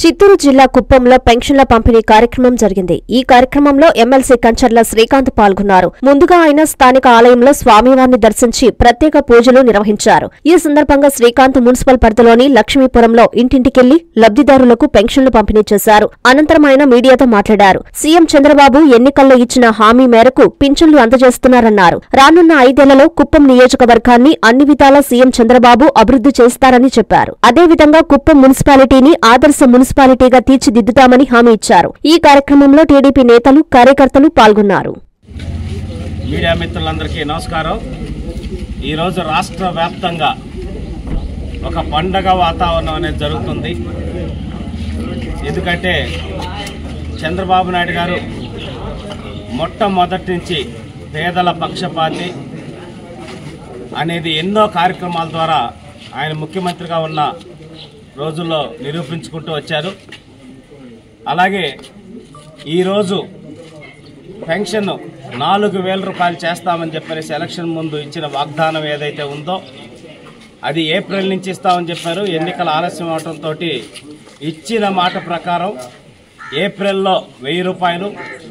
చిత్తూరు జిల్లా కుప్పంలో పెన్షన్ల పంపిణీ కార్యక్రమం జరిగింది. ఈ కార్యక్రమంలో ఎమ్మెల్సీ కంచర్ల శ్రీకాంత్ పాల్గొన్నారు. ముందుగా ఆయన స్థానిక ఆలయంలో స్వామివారిని దర్శించి ప్రత్యేక పూజలు నిర్వహించారు. ఈ సందర్భంగా శ్రీకాంత్ మున్సిపల్ పరిధిలోని లక్ష్మీపురంలో ఇంటింటికెళ్లి లబ్దిదారులకు పెన్షన్లు పంపిణీ చేశారు. అనంతరం ఆయన మీడియాతో మాట్లాడారు. సీఎం చంద్రబాబు ఎన్నికల్లో ఇచ్చిన హామీ మేరకు పింఛన్లు అందజేస్తున్నారన్నారు. రానున్న 5 ఏళ్లలో కుప్పం నియోజకవర్గాన్ని అన్ని విధాలా సీఎం చంద్రబాబు అభివృద్ధి చేస్తారని చెప్పారు. అదేవిధంగా కుప్పం మున్సిపాలిటీని ఆదర్శ మున్సిపాలిటీగా తీర్చిదిద్దుతామని హామీ ఇచ్చారు. ఈ కార్యక్రమంలో టీడీపీ నేతలు, కార్యకర్తలు పాల్గొన్నారు. మీడియా మిత్రులందరికీ నమస్కారం. ఈరోజు రాష్ట్ర వ్యాప్తంగా ఒక పండగ వాతావరణం అనేది జరుగుతుంది. ఎందుకంటే చంద్రబాబు నాయుడు గారు మొట్టమొదటి నుంచి పేదల పక్షపాతి అనేది ఎన్నో కార్యక్రమాల ద్వారా ఆయన ముఖ్యమంత్రిగా ఉన్న రోజుల్లో నిరూపించుకుంటూ వచ్చారు. అలాగే ఈరోజు పెన్షన్ 4,000 రూపాయలు చేస్తామని చెప్పేసి ఎలక్షన్ ముందు ఇచ్చిన వాగ్దానం ఏదైతే ఉందో అది ఏప్రిల్ నుంచి ఇస్తామని చెప్పారు. ఎన్నికల ఆలస్యం అవడంతో ఇచ్చిన మాట ప్రకారం ఏప్రిల్లో 1,000 రూపాయలు,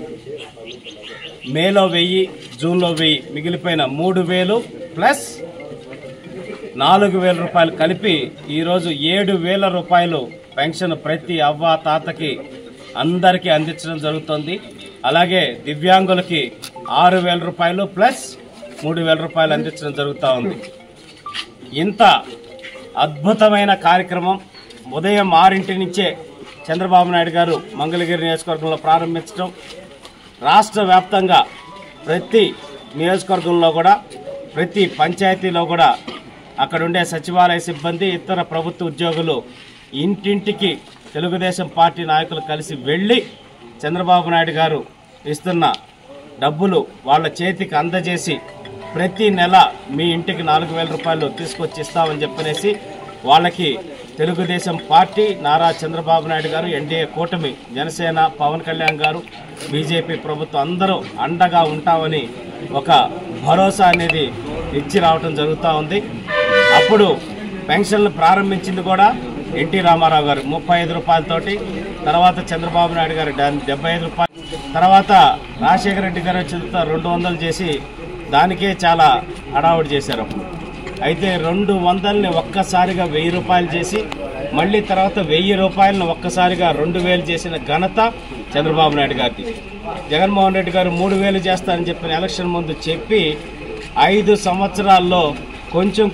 మేలో 1,000, జూన్లో 1,000, మిగిలిపోయిన 3,000 ప్లస్ 4,000 రూపాయలు కలిపి ఈరోజు 7,000 రూపాయలు పెన్షన్ ప్రతి అవ్వ తాతకి అందరికీ అందించడం జరుగుతుంది. అలాగే దివ్యాంగులకి 6,000 రూపాయలు ప్లస్ 3,000 రూపాయలు అందించడం జరుగుతూ ఉంది. ఇంత అద్భుతమైన కార్యక్రమం ఉదయం 6 నుంచే చంద్రబాబు నాయుడు గారు మంగళగిరి నియోజకవర్గంలో ప్రారంభించడం, రాష్ట్ర వ్యాప్తంగా ప్రతి నియోజకవర్గంలో కూడా, ప్రతి పంచాయతీలో కూడా అక్కడుండే సచివాలయ సిబ్బంది, ఇతర ప్రభుత్వ ఉద్యోగులు ఇంటింటికి తెలుగుదేశం పార్టీ నాయకులు కలిసి వెళ్ళి చంద్రబాబు నాయుడు గారు ఇస్తున్న డబ్బులు వాళ్ళ చేతికి అందజేసి ప్రతి నెల మీ ఇంటికి 4,000 రూపాయలు తీసుకొచ్చి ఇస్తామని చెప్పనేసి వాళ్ళకి తెలుగుదేశం పార్టీ, నారా చంద్రబాబు నాయుడు గారు, ఎన్డీఏ కూటమి, జనసేన, పవన్ కళ్యాణ్ గారు, బీజేపీ ప్రభుత్వం అందరూ అండగా ఉంటామని ఒక భరోసా అనేది ఇచ్చి రావటం జరుగుతూ ఉంది. అప్పుడు పెన్షన్లు ప్రారంభించింది కూడా ఎన్టీ రామారావు గారు 35 రూపాయలతోటి, తర్వాత చంద్రబాబు నాయుడు గారు 75 రూపాయలు, తర్వాత రాజశేఖర రెడ్డి గారు వచ్చిన 200 చేసి దానికే చాలా హడావుడి చేశారు. అయితే 200ని ఒక్కసారిగా 1,000 రూపాయలు చేసి మళ్ళీ తర్వాత 1,000 రూపాయలను ఒక్కసారిగా 2,000 చేసిన ఘనత చంద్రబాబు నాయుడు గారిది. జగన్మోహన్ రెడ్డి గారు 3,000 చేస్తారని చెప్పిన ఎలక్షన్ ముందు చెప్పి 5 సంవత్సరాల్లో కొంచెం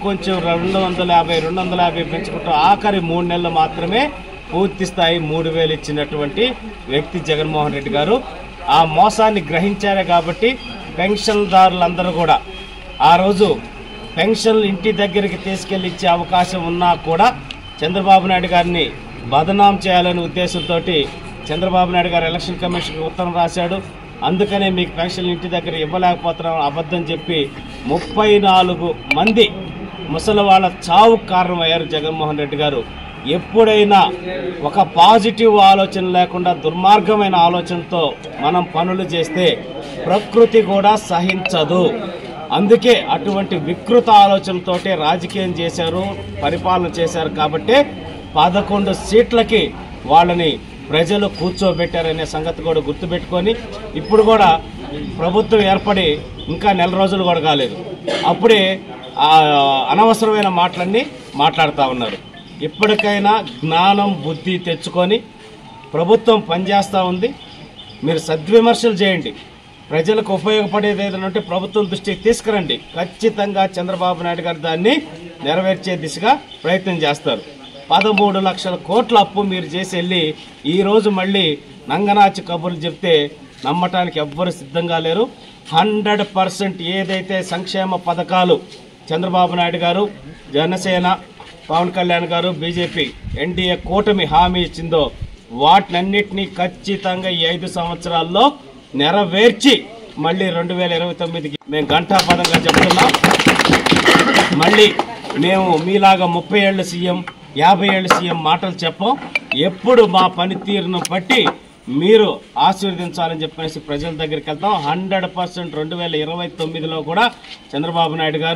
250 పెంచుకుంటూ ఆఖరి 3 నెలలు మాత్రమే పూర్తి స్థాయి 3,000 ఇచ్చినటువంటి వ్యక్తి జగన్మోహన్ రెడ్డి గారు. ఆ మోసాన్ని గ్రహించారే కాబట్టి పెన్షన్దారులందరూ కూడా ఆ రోజు పెన్షన్లు ఇంటి దగ్గరికి తీసుకెళ్లి ఇచ్చే అవకాశం ఉన్నా కూడా చంద్రబాబు నాయుడు గారిని బదనాం చేయాలనే ఉద్దేశంతో చంద్రబాబు నాయుడు గారు ఎలక్షన్ కమిషన్కి ఉత్తరం రాశాడు. అందుకనే మీకు పెన్షన్లు ఇంటి దగ్గర ఇవ్వలేకపోతున్నాం అబద్ధం చెప్పి 34 మంది ముసలి వాళ్ళ చావుకు కారణమయ్యారు జగన్మోహన్ రెడ్డి గారు. ఎప్పుడైనా ఒక పాజిటివ్ ఆలోచన లేకుండా దుర్మార్గమైన ఆలోచనతో మనం పనులు చేస్తే ప్రకృతి కూడా సహించదు. అందుకే అటువంటి వికృత ఆలోచనతోటే రాజకీయం చేశారు, పరిపాలన చేశారు. కాబట్టి 11 సీట్లకి వాళ్ళని ప్రజలు కూర్చోబెట్టారనే సంగతి కూడా గుర్తుపెట్టుకొని ఇప్పుడు కూడా ప్రభుత్వం ఏర్పడి ఇంకా నెల రోజులు కూడా కాలేదు, అప్పుడే అనవసరమైన మాటలన్నీ మాట్లాడుతూ ఉన్నారు. ఇప్పటికైనా జ్ఞానం, బుద్ధి తెచ్చుకొని ప్రభుత్వం పనిచేస్తూ ఉంది. మీరు సద్విమర్శలు చేయండి, ప్రజలకు ఉపయోగపడేది ఏదంటే ప్రభుత్వం దృష్టికి తీసుకురండి. ఖచ్చితంగా చంద్రబాబు నాయుడు గారు దాన్ని నెరవేర్చే దిశగా ప్రయత్నం చేస్తారు. 13 లక్షల కోట్ల అప్పు మీరు చేసి వెళ్ళి ఈరోజు మళ్ళీ నంగనాచి కబుర్లు చెప్తే నమ్మటానికి ఎవ్వరు సిద్ధంగా లేరు. 100% ఏదైతే సంక్షేమ పథకాలు చంద్రబాబు నాయుడు గారు, జనసేన, పవన్ కళ్యాణ్ గారు, బీజేపీ, ఎన్డీఏ కూటమి హామీ ఇచ్చిందో వాటినన్నిటినీ ఖచ్చితంగా ఈ 5 సంవత్సరాల్లో నెరవేర్చి మళ్ళీ 2029కి మేము ఘంటాపదంగా చెప్తున్నాం. మళ్ళీ మేము మీలాగా 30 ఏళ్ళ సీఎం, 50 ఏళ్ళ సీఎం మాటలు చెప్పం. ఎప్పుడు మా పనితీరును బట్టి మీరు ఆశీర్వదించాలని చెప్పేసి ప్రజల దగ్గరికి వెళ్తాం. 100% 2029లో కూడా చంద్రబాబు నాయుడు గారు,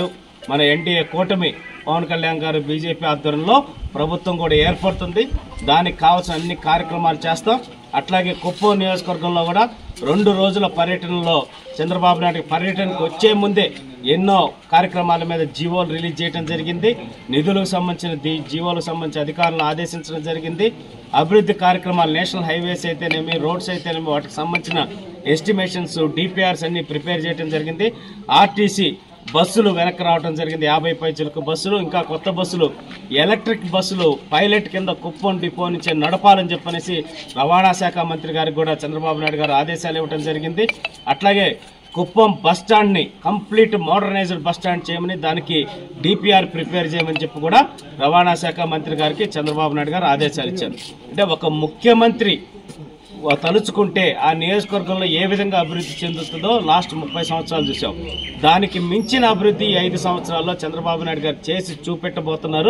మన ఎన్డీఏ కూటమి పవన్ కళ్యాణ్ గారు బీజేపీ ఆధ్వర్యంలో ప్రభుత్వం కూడా ఏర్పడుతుంది. దానికి కావాల్సిన అన్ని కార్యక్రమాలు చేస్తాం. అట్లాగే కుప్పం నియోజకవర్గంలో కూడా 2 రోజుల పర్యటనలో చంద్రబాబు నాయుడు పర్యటనకు వచ్చే ముందే ఎన్నో కార్యక్రమాల మీద జీవోలు రిలీజ్ చేయడం జరిగింది. నిధులకు సంబంధించిన జీవోలకు సంబంధించి అధికారులను ఆదేశించడం జరిగింది. అభివృద్ధి కార్యక్రమాలు నేషనల్ హైవేస్ అయితేనేమి, రోడ్స్ అయితేనేమి, వాటికి సంబంధించిన ఎస్టిమేషన్స్, డిపిఆర్స్ అన్ని ప్రిపేర్ చేయడం జరిగింది. ఆర్టీసీ బస్సులు వెనక్కి రావడం జరిగింది. 50 పైచలకు బస్సులు, ఇంకా కొత్త బస్సులు, ఎలక్ట్రిక్ బస్సులు పైలట్ కింద కుప్పం డిపో నుంచి నడపాలని చెప్పనేసి రవాణా శాఖ మంత్రి గారికి కూడా చంద్రబాబు నాయుడు గారు ఆదేశాలు ఇవ్వడం జరిగింది. అట్లాగే కుప్పం బస్టాండ్ని కంప్లీట్ మోడర్నైజ్డ్ బస్టాండ్ చేయమని, దానికి డిపిఆర్ ప్రిపేర్ చేయమని చెప్పి కూడా రవాణా శాఖ మంత్రి గారికి చంద్రబాబు నాయుడు గారు ఆదేశాలు ఇచ్చారు. అంటే ఒక ముఖ్యమంత్రి తలుచుకుంటే ఆ నియోజకవర్గంలో ఏ విధంగా అభివృద్ధి చెందుతుందో లాస్ట్ 30 సంవత్సరాలు చూసాం. దానికి మించిన అభివృద్ధి 5 సంవత్సరాల్లో చంద్రబాబు నాయుడు గారు చేసి చూపెట్టబోతున్నారు.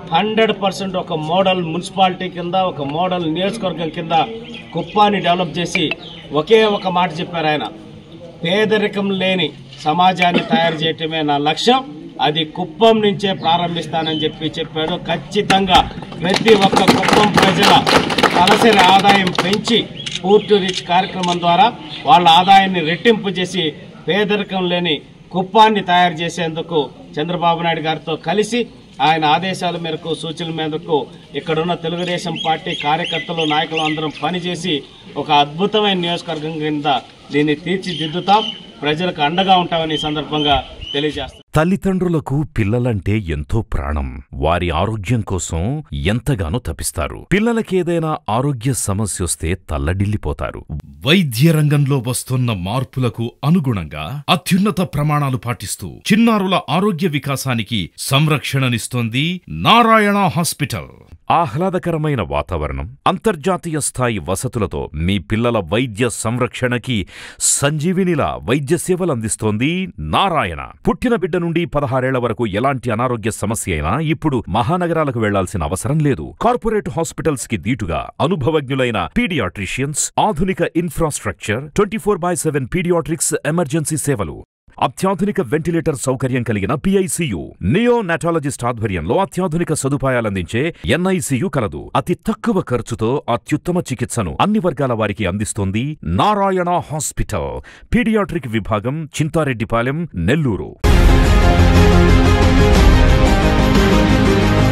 100% ఒక మోడల్ మున్సిపాలిటీ కింద, ఒక మోడల్ నియోజకవర్గం కింద కుప్పాన్ని డెవలప్ చేసి ఒకే ఒక మాట చెప్పారు ఆయన, పేదరికం లేని సమాజాన్ని తయారు చేయటమే నా లక్ష్యం, అది కుప్పం నుంచే ప్రారంభిస్తానని చెప్పాడు. ఖచ్చితంగా ప్రతి ఒక్క కుప్పం ప్రజల తలసరి ఆదాయం పెంచి పూర్తి రీచ్ కార్యక్రమం ద్వారా వాళ్ళ ఆదాయాన్ని రెట్టింపు చేసి పేదరికం లేని కుప్పాన్ని తయారు చేసేందుకు చంద్రబాబు నాయుడు గారితో కలిసి ఆయన ఆదేశాల మేరకు, సూచనల మేరకు ఇక్కడున్న తెలుగుదేశం పార్టీ కార్యకర్తలు, నాయకులు అందరం పనిచేసి ఒక అద్భుతమైన నియోజకవర్గం కింద దీన్ని తీర్చిదిద్దుతాం. ప్రజలకు అండగా ఉంటామని సందర్భంగా తెలియజేస్తాం. తల్లిదండ్రులకు పిల్లలంటే ఎంతో ప్రాణం. వారి ఆరోగ్యం కోసం ఎంతగానో తపిస్తారు. పిల్లలకేదైనా ఆరోగ్య సమస్యొస్తే తల్లడిల్లిపోతారు. వైద్య రంగంలో వస్తున్న మార్పులకు అనుగుణంగా అత్యున్నత ప్రమాణాలు పాటిస్తూ చిన్నారుల ఆరోగ్య వికాసానికి సంరక్షణనిస్తోంది నారాయణ హాస్పిటల్. ఆహ్లాదకరమైన వాతావరణం, అంతర్జాతీయ స్థాయి వసతులతో మీ పిల్లల వైద్య సంరక్షణకి సంజీవినిలా వైద్య సేవలందిస్తోంది నారాయణ. పుట్టిన బిడ్డ నుండి 16 ఏళ్ల వరకు ఎలాంటి అనారోగ్య సమస్య అయినా ఇప్పుడు మహానగరాలకు వెళ్లాల్సిన అవసరం లేదు. కార్పొరేట్ హాస్పిటల్స్ కి దీటుగా అనుభవజ్ఞులైన పీడియాట్రిషియన్స్, ఆధునిక ఇన్ఫ్రాస్ట్రక్చర్, 24/7 పీడియాట్రిక్స్ ఎమర్జెన్సీ సేవలు, అత్యాధునిక వెంటిలేటర్ సౌకర్యం కలిగిన పిఐసియు, నియోనాటాలజిస్ట్ ఆధ్వర్యంలో అత్యాధునిక సదుపాయాలందించే ఎన్ఐసియు కలదు. అతి తక్కువ ఖర్చుతో అత్యుత్తమ చికిత్సను అన్ని వర్గాల వారికి అందిస్తోంది నారాయణ హాస్పిటల్. పీడియాట్రిక్ విభాగం, చింతారెడ్డిపాలెం, నెల్లూరు.